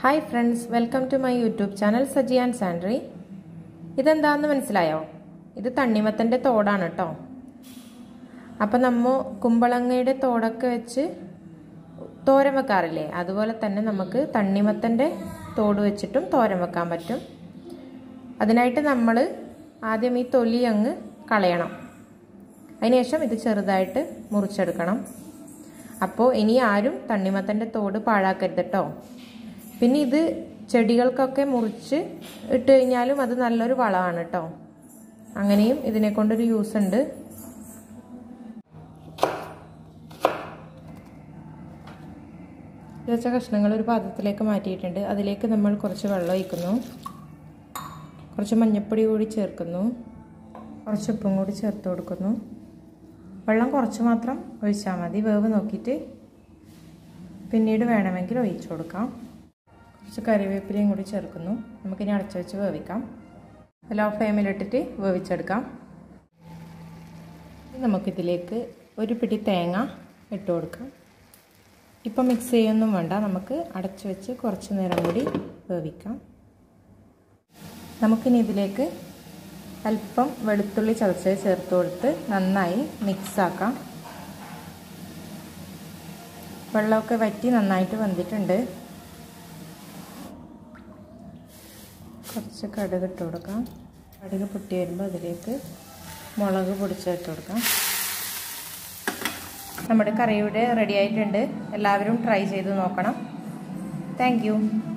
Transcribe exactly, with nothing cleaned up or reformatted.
Hi friends, welcome to my YouTube channel Saji and Sandri. ഇതെന്താണെന്ന് മനസ്സിലായോ? ഇത് തണ്ണിമത്തന്റെ തോടാണ് ട്ടോ. അപ്പോൾ നമ്മ കുമ്പളങ്ങയുടെ തോടൊക്കെ വെച്ച് തോരൻ വെക്കാറില്ലേ? അതുപോലെ തന്നെ നമുക്ക് തണ്ണിമത്തന്റെ തോട് വെച്ചിട്ടും തോരൻ വെക്കാൻ പറ്റും. അതിനായിട്ട് നമ്മൾ ആദ്യം ഈ തൊലി അങ്ങ് കളയണം. അതിനുശേഷം ഇത് ചെറുതായിട്ട് മുറിച്ചെടുക്കണം. അപ്പോൾ ഇനി ആരും തണ്ണിമത്തന്റെ തോട് പാഴാക്കരുത് ട്ടോ. പിന്നെ ഇത് ചെടികൾക്കൊക്കെ മുറിച്ച് ഇട്ട് കഴിഞ്ഞാലും അത് നല്ലൊരു വളമാണ് ട്ടോ. അങ്ങനെയും ഇതിനെ കൊണ്ടൊരു യൂസ് ഉണ്ട്. വെച്ച കഷ്ണങ്ങൾ ഒരു പാത്രത്തിലേക്ക് മാറ്റിയിട്ടുണ്ട്. അതിലേക്ക് നമ്മൾ കുറച്ച് വെള്ളം ഒഴിക്കുന്നു. കുറച്ച് മഞ്ഞൾപ്പൊടി കൂടി ചേർക്കുന്നു. കുറച്ച് ഉപ്പും കൂടി ചേർത്ത് കൊടുക്കുന്നു. വെള്ളം കുറച്ച് മാത്രം ഒഴിച്ചാൽ മതി. വേവ് നോക്കിയിട്ട് പിന്നീട് വേണമെങ്കിൽ ഒഴിച്ചു കൊടുക്കാം. കുറച്ച് കറിവേപ്പിലയും കൂടി ചേർക്കുന്നു. നമുക്കിനി അടച്ചു വെച്ച് വേവിക്കാം. ലോ ഫ്ലെയിമിലിട്ടിട്ട് വേവിച്ചെടുക്കാം. നമുക്കിതിലേക്ക് ഒരു പിടി തേങ്ങ ഇട്ട് കൊടുക്കാം. ഇപ്പം മിക്സ് ചെയ്യൊന്നും വേണ്ട. നമുക്ക് അടച്ചു വെച്ച് കുറച്ച് നേരം കൂടി വേവിക്കാം. നമുക്കിനി ഇതിലേക്ക് അല്പം വെളുത്തുള്ളി ചതച്ചത് ചേർത്ത് കൊടുത്ത് നന്നായി മിക്സാക്കാം. വെള്ളമൊക്കെ വറ്റി നന്നായിട്ട് വെന്തിട്ടുണ്ട്. കുറച്ച് കടുക് ഇട്ട് കൊടുക്കാം. കടുക് പൊട്ടി വരുമ്പോൾ അതിലേക്ക് മുളക് പൊടിച്ചിട്ട് കൊടുക്കാം. നമ്മുടെ കറി ഇവിടെ റെഡി ആയിട്ടുണ്ട്. എല്ലാവരും ട്രൈ ചെയ്ത് നോക്കണം. Thank U.